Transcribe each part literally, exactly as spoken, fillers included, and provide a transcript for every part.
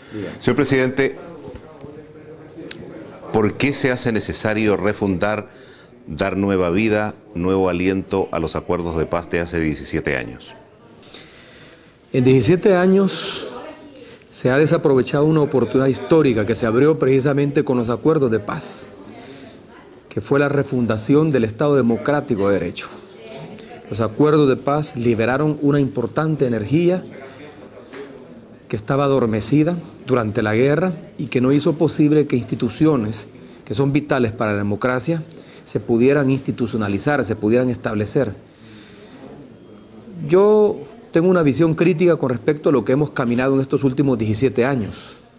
Señor presidente, ¿por qué se hace necesario refundar, dar nueva vida, nuevo aliento a los acuerdos de paz de hace diecisiete años? En diecisiete años se ha desaprovechado una oportunidad histórica que se abrió precisamente con los acuerdos de paz, que fue la refundación del Estado Democrático de Derecho. Los acuerdos de paz liberaron una importante energía que estaba adormecida durante la guerra y que no hizo posible que instituciones que son vitales para la democracia se pudieran institucionalizar, se pudieran establecer. Yo tengo una visión crítica con respecto a lo que hemos caminado en estos últimos diecisiete años.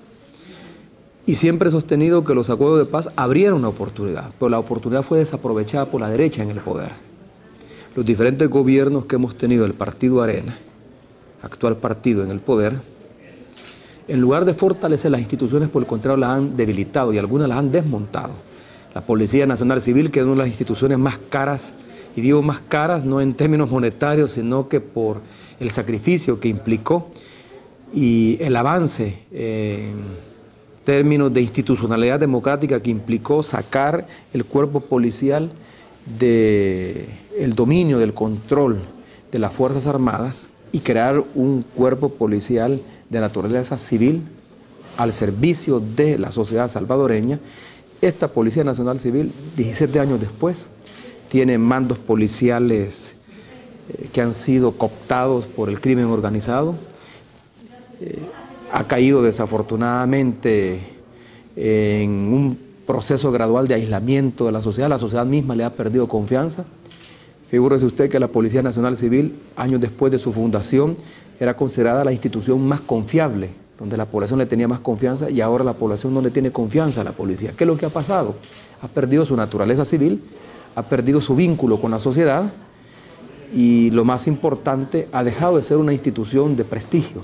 Y siempre he sostenido que los acuerdos de paz abrieron una oportunidad, pero la oportunidad fue desaprovechada por la derecha en el poder. Los diferentes gobiernos que hemos tenido, el Partido Arena, actual partido en el poder, en lugar de fortalecer las instituciones, por el contrario, las han debilitado y algunas las han desmontado. La Policía Nacional Civil, que es una de las instituciones más caras, y digo más caras no en términos monetarios, sino que por el sacrificio que implicó y el avance en términos de institucionalidad democrática que implicó sacar el cuerpo policial del dominio, del control de las Fuerzas Armadas y crear un cuerpo policial de naturaleza civil al servicio de la sociedad salvadoreña. Esta Policía Nacional Civil, diecisiete años después, tiene mandos policiales eh, que han sido cooptados por el crimen organizado, eh, ha caído desafortunadamente en un proceso gradual de aislamiento de la sociedad, la sociedad misma le ha perdido confianza. Figúrese usted que la Policía Nacional Civil, años después de su fundación, era considerada la institución más confiable, donde la población le tenía más confianza y ahora la población no le tiene confianza a la policía. ¿Qué es lo que ha pasado? Ha perdido su naturaleza civil, ha perdido su vínculo con la sociedad y, lo más importante, ha dejado de ser una institución de prestigio.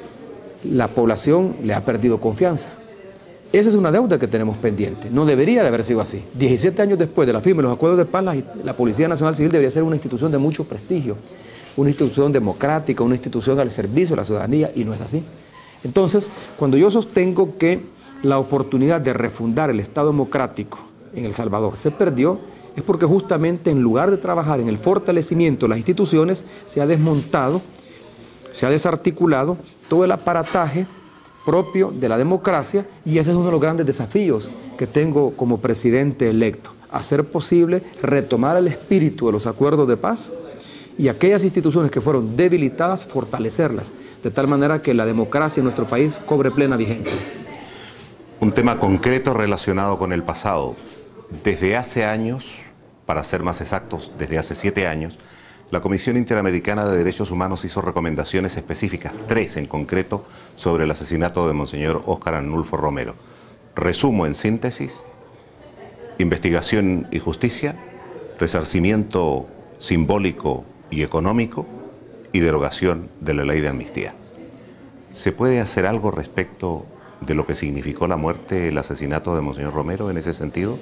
La población le ha perdido confianza. Esa es una deuda que tenemos pendiente. No debería de haber sido así. diecisiete años después de la firma de los acuerdos de paz, la, la Policía Nacional Civil debería ser una institución de mucho prestigio, una institución democrática, una institución al servicio de la ciudadanía, y no es así. Entonces, cuando yo sostengo que la oportunidad de refundar el Estado democrático en El Salvador se perdió, es porque justamente en lugar de trabajar en el fortalecimiento de las instituciones, se ha desmontado, se ha desarticulado todo el aparataje propio de la democracia, y ese es uno de los grandes desafíos que tengo como presidente electo, hacer posible retomar el espíritu de los acuerdos de paz y aquellas instituciones que fueron debilitadas, fortalecerlas, de tal manera que la democracia en nuestro país cobre plena vigencia. Un tema concreto relacionado con el pasado. Desde hace años, para ser más exactos, desde hace siete años, la Comisión Interamericana de Derechos Humanos hizo recomendaciones específicas, tres en concreto, sobre el asesinato de Monseñor Óscar Arnulfo Romero. Resumo en síntesis: investigación y justicia, resarcimiento simbólico y económico y derogación de la ley de amnistía. ¿Se puede hacer algo respecto de lo que significó la muerte, el asesinato de Monseñor Romero en ese sentido?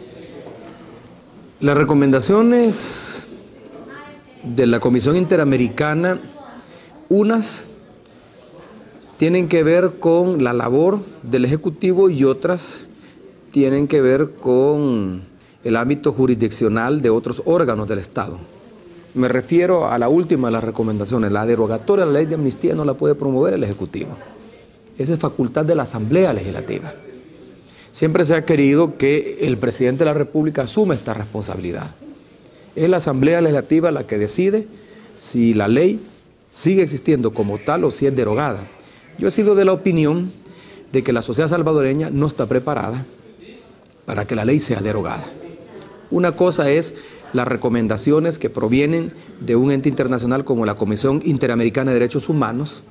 Las recomendaciones de la Comisión Interamericana, unas tienen que ver con la labor del Ejecutivo y otras tienen que ver con el ámbito jurisdiccional de otros órganos del Estado. Me refiero a la última de las recomendaciones, la derogatoria de la ley de amnistía no la puede promover el Ejecutivo. Esa es facultad de la Asamblea Legislativa. Siempre se ha querido que el presidente de la República asuma esta responsabilidad. Es la Asamblea Legislativa la que decide si la ley sigue existiendo como tal o si es derogada. Yo he sido de la opinión de que la sociedad salvadoreña no está preparada para que la ley sea derogada. Una cosa es las recomendaciones que provienen de un ente internacional como la Comisión Interamericana de Derechos Humanos,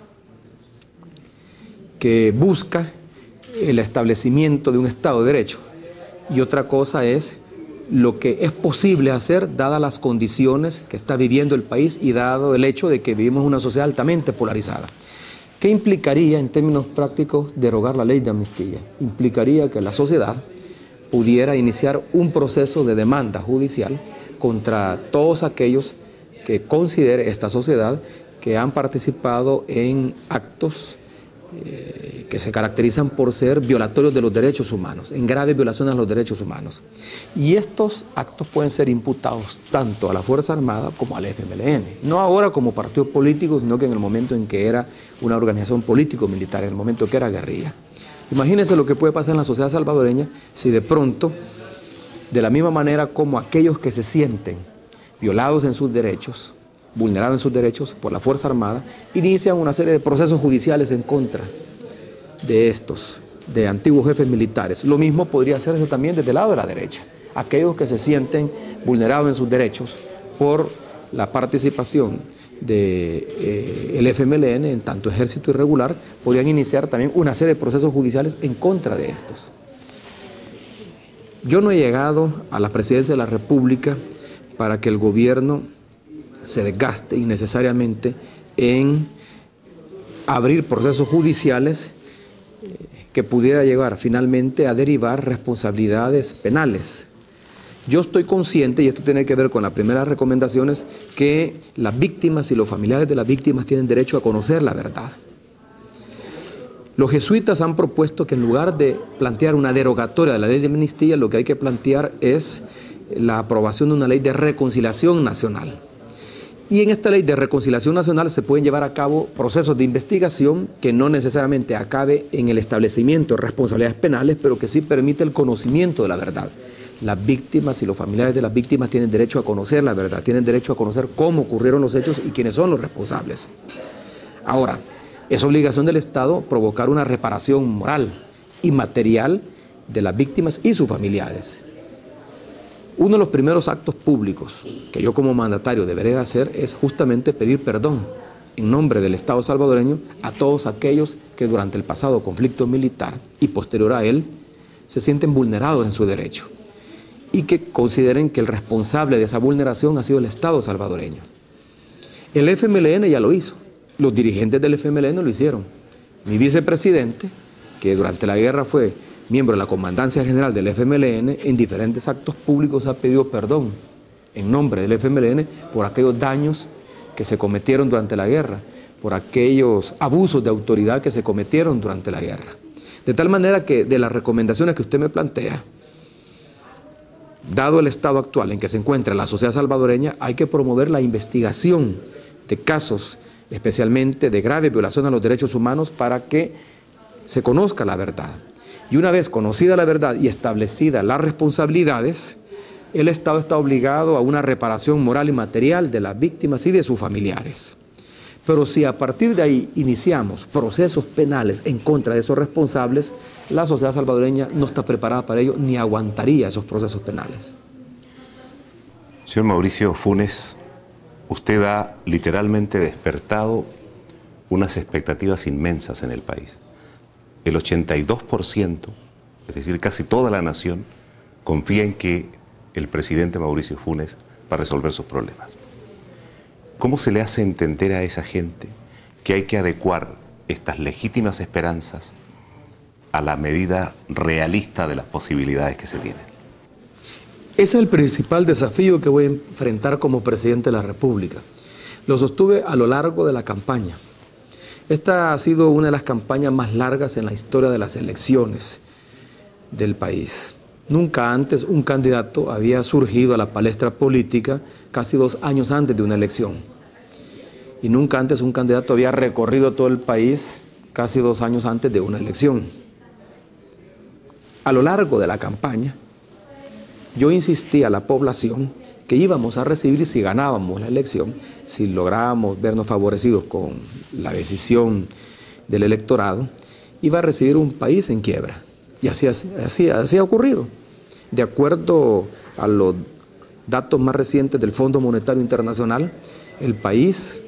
que busca el establecimiento de un Estado de Derecho, y otra cosa es lo que es posible hacer dadas las condiciones que está viviendo el país y dado el hecho de que vivimos una sociedad altamente polarizada. ¿Qué implicaría en términos prácticos derogar la ley de amnistía? Implicaría que la sociedad pudiera iniciar un proceso de demanda judicial contra todos aquellos que considere esta sociedad que han participado en actos eh, que se caracterizan por ser violatorios de los derechos humanos, en graves violaciones a los derechos humanos. Y estos actos pueden ser imputados tanto a la Fuerza Armada como al F M L N. No ahora como partido político, sino que en el momento en que era una organización político-militar, en el momento que era guerrilla. Imagínense lo que puede pasar en la sociedad salvadoreña si de pronto, de la misma manera como aquellos que se sienten violados en sus derechos, vulnerados en sus derechos por la Fuerza Armada, inician una serie de procesos judiciales en contra de estos, de antiguos jefes militares. Lo mismo podría hacerse también desde el lado de la derecha. Aquellos que se sienten vulnerados en sus derechos por la participación del de, eh, F M L N en tanto ejército irregular, podrían iniciar también una serie de procesos judiciales en contra de estos. Yo no he llegado a la presidencia de la República para que el gobierno se desgaste innecesariamente en abrir procesos judiciales eh, que pudiera llegar finalmente a derivar responsabilidades penales. Yo estoy consciente, y esto tiene que ver con las primeras recomendaciones, que las víctimas y los familiares de las víctimas tienen derecho a conocer la verdad. Los jesuitas han propuesto que en lugar de plantear una derogatoria de la ley de amnistía, lo que hay que plantear es la aprobación de una ley de reconciliación nacional. Y en esta ley de reconciliación nacional se pueden llevar a cabo procesos de investigación que no necesariamente acabe en el establecimiento de responsabilidades penales, pero que sí permite el conocimiento de la verdad. Las víctimas y los familiares de las víctimas tienen derecho a conocer la verdad, tienen derecho a conocer cómo ocurrieron los hechos y quiénes son los responsables. Ahora, es obligación del Estado provocar una reparación moral y material de las víctimas y sus familiares. Uno de los primeros actos públicos que yo como mandatario deberé hacer es justamente pedir perdón en nombre del Estado salvadoreño a todos aquellos que durante el pasado conflicto militar y posterior a él se sienten vulnerados en su derecho y que consideren que el responsable de esa vulneración ha sido el Estado salvadoreño. El F M L N ya lo hizo, los dirigentes del F M L N lo hicieron. Mi vicepresidente, que durante la guerra fue miembro de la Comandancia General del F M L N, en diferentes actos públicos ha pedido perdón en nombre del F M L N por aquellos daños que se cometieron durante la guerra, por aquellos abusos de autoridad que se cometieron durante la guerra. De tal manera que de las recomendaciones que usted me plantea, dado el estado actual en que se encuentra la sociedad salvadoreña, hay que promover la investigación de casos, especialmente de graves violaciones a los derechos humanos, para que se conozca la verdad. Y una vez conocida la verdad y establecidas las responsabilidades, el Estado está obligado a una reparación moral y material de las víctimas y de sus familiares. Pero si a partir de ahí iniciamos procesos penales en contra de esos responsables, la sociedad salvadoreña no está preparada para ello ni aguantaría esos procesos penales. Señor Mauricio Funes, usted ha literalmente despertado unas expectativas inmensas en el país. El ochenta y dos por ciento, es decir, casi toda la nación, confía en que el presidente Mauricio Funes va a resolver sus problemas. ¿Cómo se le hace entender a esa gente que hay que adecuar estas legítimas esperanzas a la medida realista de las posibilidades que se tienen? Ese es el principal desafío que voy a enfrentar como presidente de la República. Lo sostuve a lo largo de la campaña. Esta ha sido una de las campañas más largas en la historia de las elecciones del país. Nunca antes un candidato había surgido a la palestra política casi dos años antes de una elección. Y nunca antes un candidato había recorrido todo el país casi dos años antes de una elección. A lo largo de la campaña, yo insistí a la población que íbamos a recibir si ganábamos la elección, si lográbamos vernos favorecidos con la decisión del electorado, iba a recibir un país en quiebra. Y así, así, así ha ocurrido. De acuerdo a los datos más recientes del Fondo Monetario Internacional, el país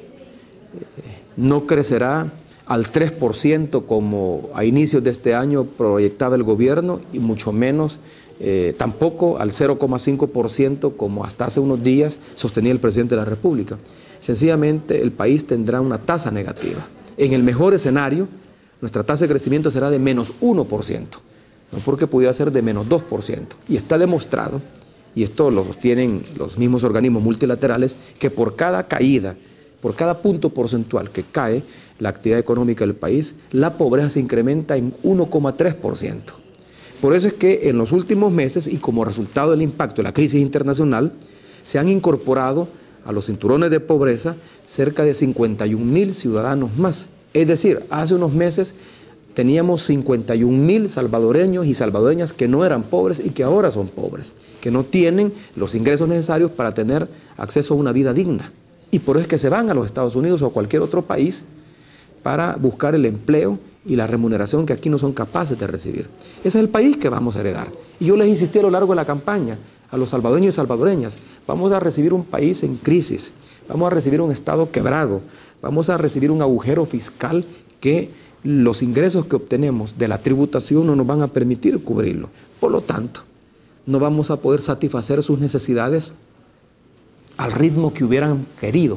no crecerá al tres por ciento como a inicios de este año proyectaba el gobierno, y mucho menos Eh, tampoco al cero coma cinco por ciento como hasta hace unos días sostenía el presidente de la República. Sencillamente el país tendrá una tasa negativa. En el mejor escenario, nuestra tasa de crecimiento será de menos uno por ciento, no porque pudiera ser de menos dos por ciento. Y está demostrado, y esto lo sostienen los mismos organismos multilaterales, que por cada caída por cada punto porcentual que cae la actividad económica del país, la pobreza se incrementa en uno coma tres por ciento. Por eso es que en los últimos meses y como resultado del impacto de la crisis internacional, se han incorporado a los cinturones de pobreza cerca de cincuenta y un mil ciudadanos más. Es decir, hace unos meses teníamos cincuenta y un mil salvadoreños y salvadoreñas que no eran pobres y que ahora son pobres, que no tienen los ingresos necesarios para tener acceso a una vida digna. Y por eso es que se van a los Estados Unidos o a cualquier otro país para buscar el empleo y la remuneración que aquí no son capaces de recibir. Ese es el país que vamos a heredar. Y yo les insistí a lo largo de la campaña a los salvadoreños y salvadoreñas, vamos a recibir un país en crisis, vamos a recibir un Estado quebrado, vamos a recibir un agujero fiscal que los ingresos que obtenemos de la tributación no nos van a permitir cubrirlo. Por lo tanto, no vamos a poder satisfacer sus necesidades al ritmo que hubieran querido.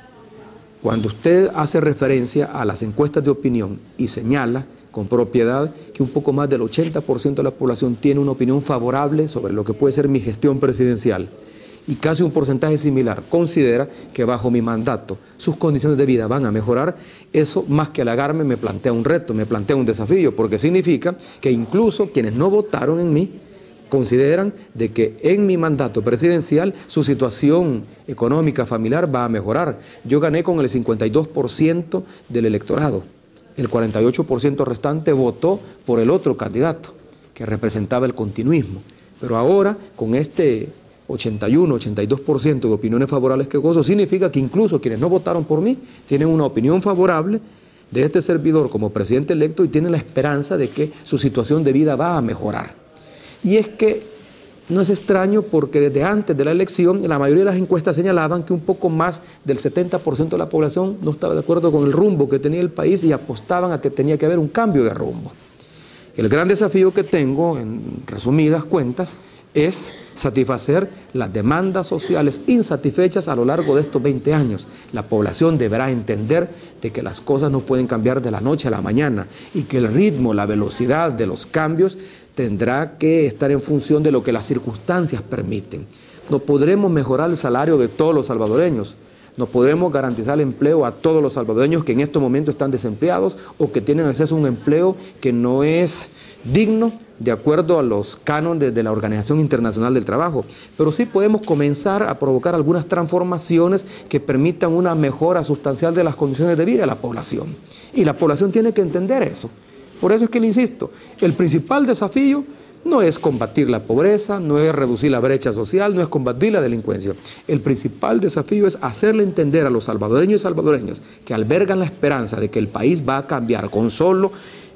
Cuando usted hace referencia a las encuestas de opinión y señala con propiedad que un poco más del ochenta por ciento de la población tiene una opinión favorable sobre lo que puede ser mi gestión presidencial y casi un porcentaje similar considera que bajo mi mandato sus condiciones de vida van a mejorar, eso más que halagarme me plantea un reto, me plantea un desafío, porque significa que incluso quienes no votaron en mí consideran de que en mi mandato presidencial su situación económica familiar va a mejorar. Yo gané con el cincuenta y dos por ciento del electorado. El cuarenta y ocho por ciento restante votó por el otro candidato, que representaba el continuismo. Pero ahora, con este ochenta y uno, ochenta y dos por ciento de opiniones favorables que gozo, significa que incluso quienes no votaron por mí tienen una opinión favorable de este servidor como presidente electo y tienen la esperanza de que su situación de vida va a mejorar. Y es que no es extraño porque desde antes de la elección la mayoría de las encuestas señalaban que un poco más del setenta por ciento de la población no estaba de acuerdo con el rumbo que tenía el país y apostaban a que tenía que haber un cambio de rumbo. El gran desafío que tengo, en resumidas cuentas, es satisfacer las demandas sociales insatisfechas a lo largo de estos veinte años. La población deberá entender de que las cosas no pueden cambiar de la noche a la mañana y que el ritmo, la velocidad de los cambios tendrá que estar en función de lo que las circunstancias permiten. No podremos mejorar el salario de todos los salvadoreños, no podremos garantizar el empleo a todos los salvadoreños que en estos momentos están desempleados o que tienen acceso a un empleo que no es digno de acuerdo a los cánones de la Organización Internacional del Trabajo, pero sí podemos comenzar a provocar algunas transformaciones que permitan una mejora sustancial de las condiciones de vida de la población. Y la población tiene que entender eso. Por eso es que le insisto, el principal desafío no es combatir la pobreza, no es reducir la brecha social, no es combatir la delincuencia. El principal desafío es hacerle entender a los salvadoreños y salvadoreñas que albergan la esperanza de que el país va a cambiar con solo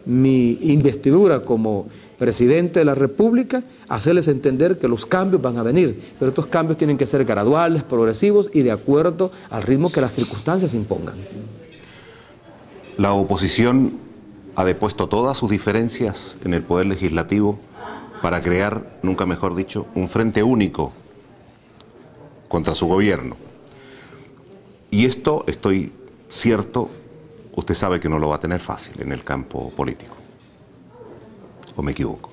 mi investidura como presidente de la República, hacerles entender que los cambios van a venir, pero estos cambios tienen que ser graduales, progresivos y de acuerdo al ritmo que las circunstancias impongan. La oposición ha depuesto todas sus diferencias en el Poder Legislativo para crear, nunca mejor dicho, un frente único contra su gobierno. Y esto, estoy cierto, usted sabe que no lo va a tener fácil en el campo político. ¿O me equivoco?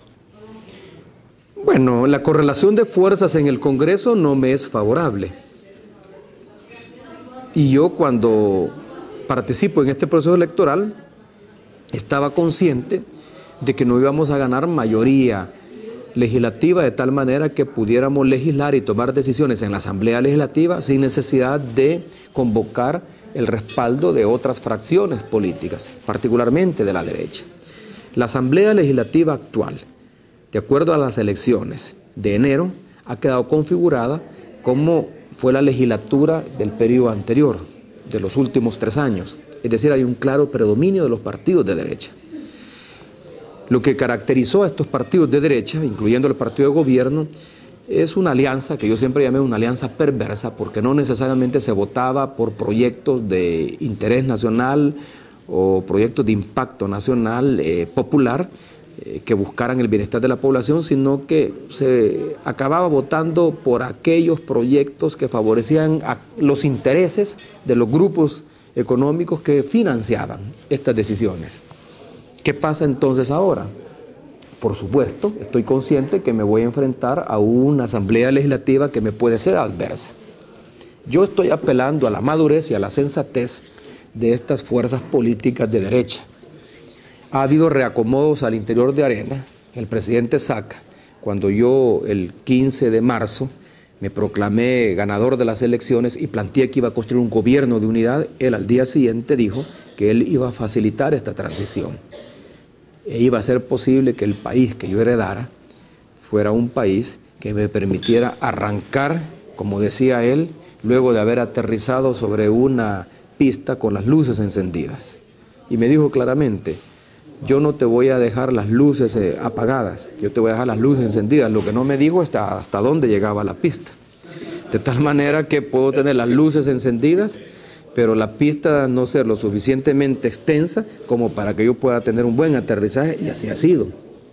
Bueno, la correlación de fuerzas en el Congreso no me es favorable. Y yo cuando participo en este proceso electoral estaba consciente de que no íbamos a ganar mayoría legislativa de tal manera que pudiéramos legislar y tomar decisiones en la Asamblea Legislativa sin necesidad de convocar el respaldo de otras fracciones políticas, particularmente de la derecha. La Asamblea Legislativa actual, de acuerdo a las elecciones de enero, ha quedado configurada como fue la legislatura del periodo anterior, de los últimos tres años. Es decir, hay un claro predominio de los partidos de derecha. Lo que caracterizó a estos partidos de derecha, incluyendo el partido de gobierno, es una alianza que yo siempre llamé una alianza perversa, porque no necesariamente se votaba por proyectos de interés nacional o proyectos de impacto nacional eh, popular eh, que buscaran el bienestar de la población, sino que se acababa votando por aquellos proyectos que favorecían a los intereses de los grupos económicos que financiaban estas decisiones. ¿Qué pasa entonces ahora? Por supuesto, estoy consciente que me voy a enfrentar a una asamblea legislativa que me puede ser adversa. Yo estoy apelando a la madurez y a la sensatez de estas fuerzas políticas de derecha. Ha habido reacomodos al interior de Arena. El presidente Saca, cuando yo el quince de marzo me proclamé ganador de las elecciones y planteé que iba a construir un gobierno de unidad, él al día siguiente dijo que él iba a facilitar esta transición. E iba a ser posible que el país que yo heredara fuera un país que me permitiera arrancar, como decía él, luego de haber aterrizado sobre una pista con las luces encendidas. Y me dijo claramente: yo no te voy a dejar las luces eh, apagadas, yo te voy a dejar las luces encendidas. Lo que no me dijo es hasta, hasta dónde llegaba la pista. De tal manera que puedo tener las luces encendidas, pero la pista no ser lo suficientemente extensa como para que yo pueda tener un buen aterrizaje, y así ha sido.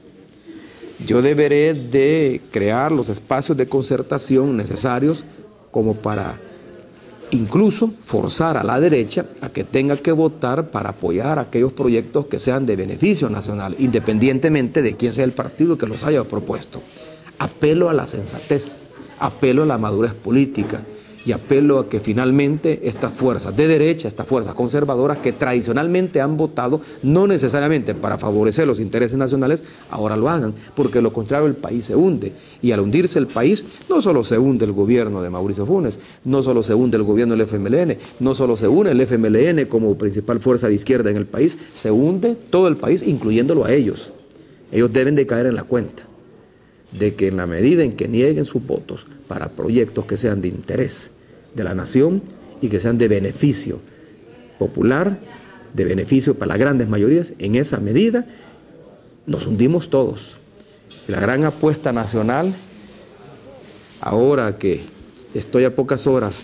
Yo deberé de crear los espacios de concertación necesarios como para incluso forzar a la derecha a que tenga que votar para apoyar aquellos proyectos que sean de beneficio nacional, independientemente de quién sea el partido que los haya propuesto. Apelo a la sensatez, apelo a la madurez política y apelo a que finalmente estas fuerzas de derecha, estas fuerzas conservadoras que tradicionalmente han votado no necesariamente para favorecer los intereses nacionales, ahora lo hagan, porque de lo contrario el país se hunde. Y al hundirse el país, no solo se hunde el gobierno de Mauricio Funes, no solo se hunde el gobierno del F M L N, no solo se une el F M L N como principal fuerza de izquierda en el país, se hunde todo el país, incluyéndolo a ellos. Ellos deben de caer en la cuenta de que en la medida en que nieguen sus votos para proyectos que sean de interés de la nación y que sean de beneficio popular, de beneficio para las grandes mayorías, en esa medida nos hundimos todos. La gran apuesta nacional, ahora que estoy a pocas horas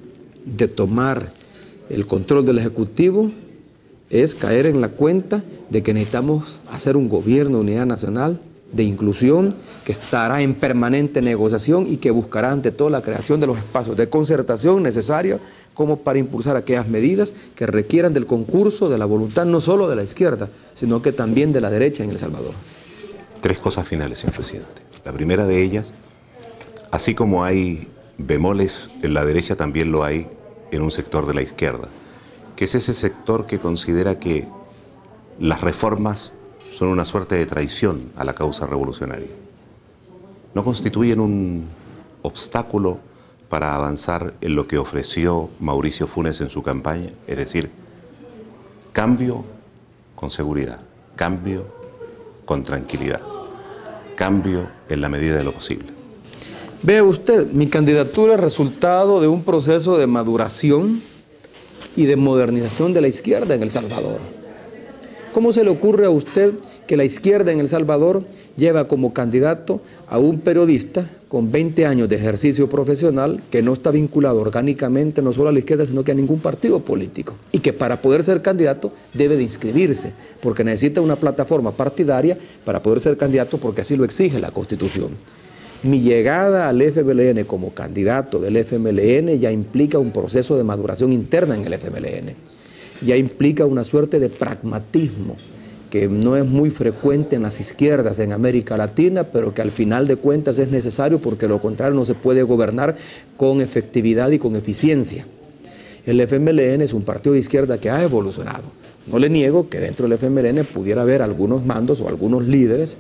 de tomar el control del Ejecutivo, es caer en la cuenta de que necesitamos hacer un gobierno de unidad nacional, de inclusión, que estará en permanente negociación y que buscará ante todo la creación de los espacios de concertación necesarios como para impulsar aquellas medidas que requieran del concurso, de la voluntad no solo de la izquierda, sino que también de la derecha en El Salvador. Tres cosas finales, señor presidente. La primera de ellas, así como hay bemoles en la derecha, también lo hay en un sector de la izquierda, que es ese sector que considera que las reformas son una suerte de traición a la causa revolucionaria. ¿No constituyen un obstáculo para avanzar en lo que ofreció Mauricio Funes en su campaña? Es decir, cambio con seguridad, cambio con tranquilidad, cambio en la medida de lo posible. Vea usted, mi candidatura es resultado de un proceso de maduración y de modernización de la izquierda en El Salvador. ¿Cómo se le ocurre a usted que la izquierda en El Salvador lleva como candidato a un periodista con veinte años de ejercicio profesional que no está vinculado orgánicamente no solo a la izquierda, sino que a ningún partido político? Y que para poder ser candidato debe de inscribirse, porque necesita una plataforma partidaria para poder ser candidato, porque así lo exige la Constitución. Mi llegada al F M L N como candidato del F M L N ya implica un proceso de maduración interna en el F M L N. Ya implica una suerte de pragmatismo que no es muy frecuente en las izquierdas en América Latina, pero que al final de cuentas es necesario, porque lo contrario no se puede gobernar con efectividad y con eficiencia. El F M L N es un partido de izquierda que ha evolucionado. No le niego que dentro del F M L N pudiera haber algunos mandos o algunos líderes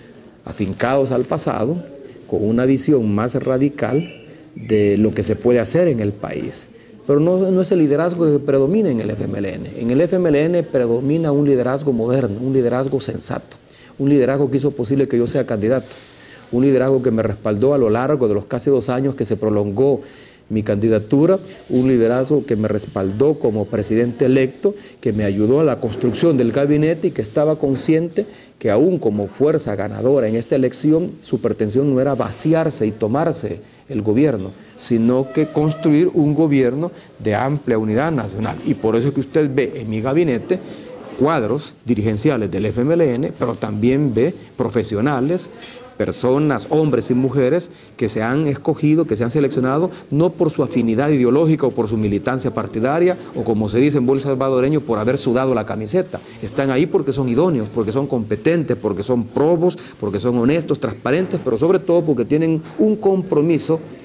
afincados al pasado, con una visión más radical de lo que se puede hacer en el país. Pero no, no es el liderazgo que predomina en el F M L N. En el F M L N predomina un liderazgo moderno, un liderazgo sensato, un liderazgo que hizo posible que yo sea candidato, un liderazgo que me respaldó a lo largo de los casi dos años que se prolongó mi candidatura, un liderazgo que me respaldó como presidente electo, que me ayudó a la construcción del gabinete y que estaba consciente que aún como fuerza ganadora en esta elección, su pretensión no era vaciarse y tomarse el gobierno, sino que construir un gobierno de amplia unidad nacional. Y por eso es que usted ve en mi gabinete cuadros dirigenciales del F M L N, pero también ve profesionales, personas, hombres y mujeres que se han escogido, que se han seleccionado, no por su afinidad ideológica o por su militancia partidaria, o como se dice en buen salvadoreño, por haber sudado la camiseta. Están ahí porque son idóneos, porque son competentes, porque son probos, porque son honestos, transparentes, pero sobre todo porque tienen un compromiso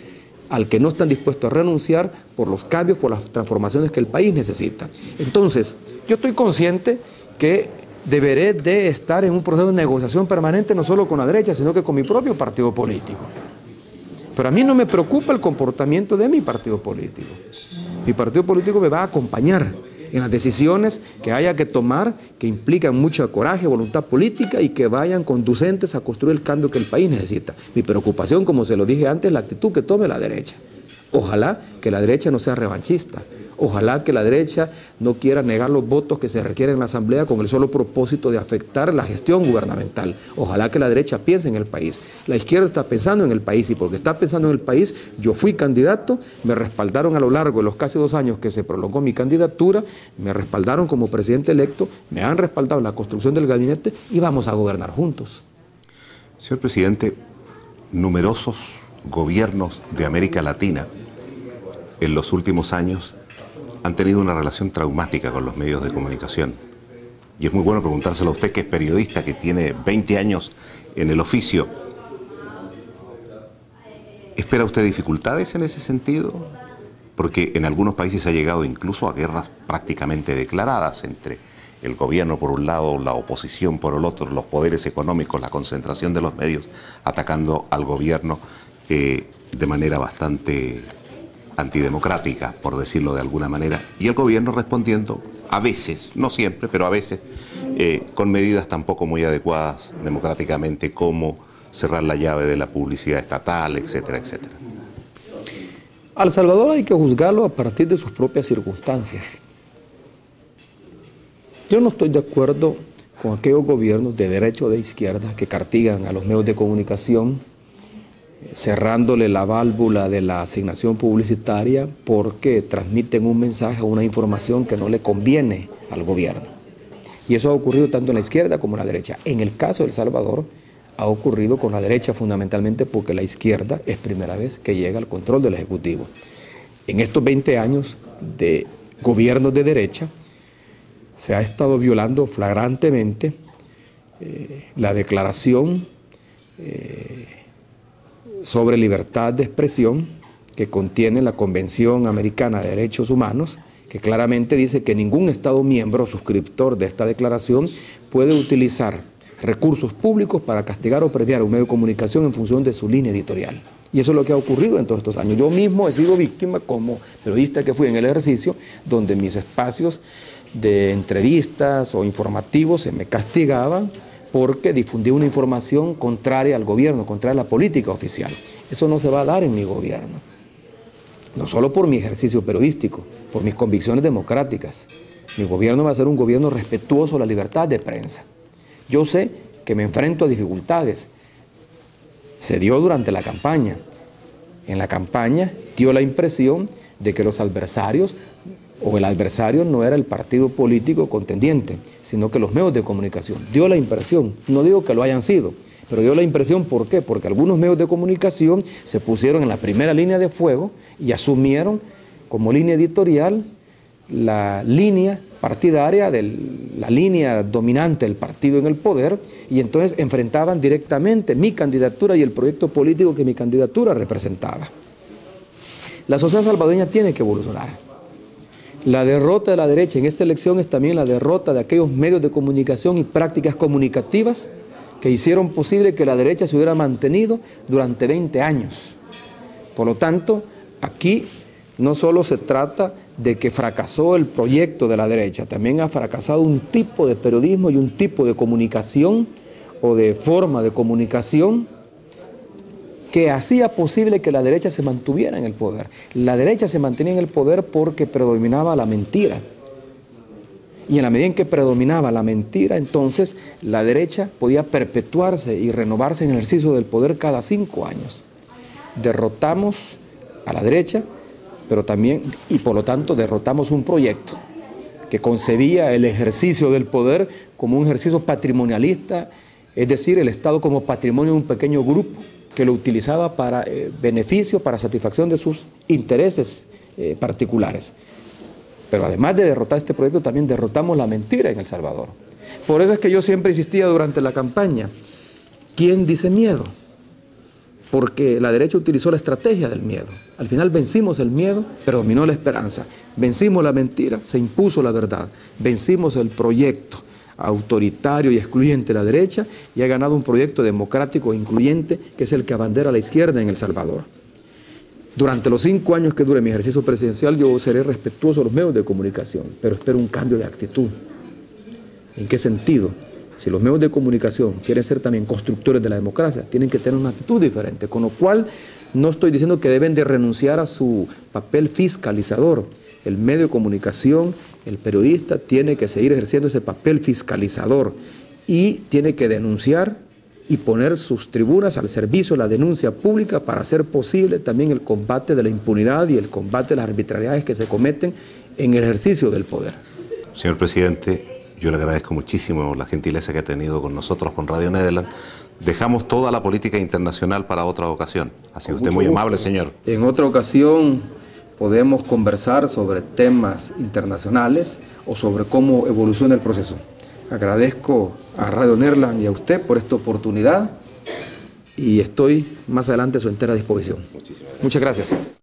al que no están dispuestos a renunciar por los cambios, por las transformaciones que el país necesita. Entonces, yo estoy consciente que deberé de estar en un proceso de negociación permanente no solo con la derecha, sino que con mi propio partido político. Pero a mí no me preocupa el comportamiento de mi partido político. Mi partido político me va a acompañar en las decisiones que haya que tomar, que implican mucho coraje, voluntad política y que vayan conducentes a construir el cambio que el país necesita. Mi preocupación, como se lo dije antes, es la actitud que tome la derecha. Ojalá que la derecha no sea revanchista. Ojalá que la derecha no quiera negar los votos que se requieren en la Asamblea con el solo propósito de afectar la gestión gubernamental. Ojalá que la derecha piense en el país. La izquierda está pensando en el país y porque está pensando en el país, yo fui candidato, me respaldaron a lo largo de los casi dos años que se prolongó mi candidatura, me respaldaron como presidente electo, me han respaldado en la construcción del gabinete y vamos a gobernar juntos. Señor presidente, numerosos gobiernos de América Latina en los últimos años han tenido una relación traumática con los medios de comunicación. Y es muy bueno preguntárselo a usted, que es periodista, que tiene veinte años en el oficio. ¿Espera usted dificultades en ese sentido? Porque en algunos países ha llegado incluso a guerras prácticamente declaradas entre el gobierno por un lado, la oposición por el otro, los poderes económicos, la concentración de los medios atacando al gobierno eh, de manera bastante antidemocrática, por decirlo de alguna manera, y el gobierno respondiendo a veces, no siempre, pero a veces, eh, con medidas tampoco muy adecuadas democráticamente, como cerrar la llave de la publicidad estatal, etcétera, etcétera. A El Salvador hay que juzgarlo a partir de sus propias circunstancias. Yo no estoy de acuerdo con aquellos gobiernos de derecha o de izquierda que castigan a los medios de comunicación cerrándole la válvula de la asignación publicitaria porque transmiten un mensaje o una información que no le conviene al gobierno. Y eso ha ocurrido tanto en la izquierda como en la derecha. En el caso de El Salvador ha ocurrido con la derecha fundamentalmente porque la izquierda es primera vez que llega al control del Ejecutivo. En estos veinte años de gobiernos de derecha se ha estado violando flagrantemente eh, la declaración eh, sobre libertad de expresión que contiene la Convención Americana de Derechos Humanos, que claramente dice que ningún Estado miembro o suscriptor de esta declaración puede utilizar recursos públicos para castigar o premiar un medio de comunicación en función de su línea editorial. Y eso es lo que ha ocurrido en todos estos años. Yo mismo he sido víctima como periodista que fui en el ejercicio, donde mis espacios de entrevistas o informativos se me castigaban porque difundía una información contraria al gobierno, contraria a la política oficial. Eso no se va a dar en mi gobierno. No solo por mi ejercicio periodístico, por mis convicciones democráticas. Mi gobierno va a ser un gobierno respetuoso de la libertad de prensa. Yo sé que me enfrento a dificultades. Se dio durante la campaña. En la campaña dio la impresión de que los adversarios o el adversario no era el partido político contendiente, sino que los medios de comunicación. Dio la impresión, no digo que lo hayan sido, pero dio la impresión, ¿por qué? Porque algunos medios de comunicación se pusieron en la primera línea de fuego y asumieron como línea editorial la línea partidaria, de la línea dominante del partido en el poder, y entonces enfrentaban directamente mi candidatura y el proyecto político que mi candidatura representaba. La sociedad salvadoreña tiene que evolucionar. La derrota de la derecha en esta elección es también la derrota de aquellos medios de comunicación y prácticas comunicativas que hicieron posible que la derecha se hubiera mantenido durante veinte años. Por lo tanto, aquí no solo se trata de que fracasó el proyecto de la derecha, también ha fracasado un tipo de periodismo y un tipo de comunicación o de forma de comunicación que hacía posible que la derecha se mantuviera en el poder. La derecha se mantenía en el poder porque predominaba la mentira. Y en la medida en que predominaba la mentira, entonces la derecha podía perpetuarse y renovarse en el ejercicio del poder cada cinco años. Derrotamos a la derecha, pero también, y por lo tanto derrotamos un proyecto que concebía el ejercicio del poder como un ejercicio patrimonialista, es decir, el Estado como patrimonio de un pequeño grupo que lo utilizaba para eh, beneficio, para satisfacción de sus intereses eh, particulares. Pero además de derrotar este proyecto, también derrotamos la mentira en El Salvador. Por eso es que yo siempre insistía durante la campaña, ¿quién dice miedo? porque la derecha utilizó la estrategia del miedo. Al final vencimos el miedo, pero dominó la esperanza. Vencimos la mentira, se impuso la verdad. Vencimos el proyecto autoritario y excluyente de la derecha y ha ganado un proyecto democrático e incluyente que es el que abandera a la izquierda en El Salvador. Durante los cinco años que dure mi ejercicio presidencial yo seré respetuoso de los medios de comunicación, pero espero un cambio de actitud. ¿En qué sentido? Si los medios de comunicación quieren ser también constructores de la democracia, tienen que tener una actitud diferente, con lo cual no estoy diciendo que deben de renunciar a su papel fiscalizador. El medio de comunicación, el periodista, tiene que seguir ejerciendo ese papel fiscalizador y tiene que denunciar y poner sus tribunas al servicio de la denuncia pública para hacer posible también el combate de la impunidad y el combate de las arbitrariedades que se cometen en el ejercicio del poder. Señor presidente, yo le agradezco muchísimo la gentileza que ha tenido con nosotros, con Radio Nederland. Dejamos toda la política internacional para otra ocasión. Ha sido usted muy amable, señor. En otra ocasión podemos conversar sobre temas internacionales o sobre cómo evoluciona el proceso. Agradezco a Radio Nederland y a usted por esta oportunidad y estoy más adelante a su entera disposición. Muchas gracias.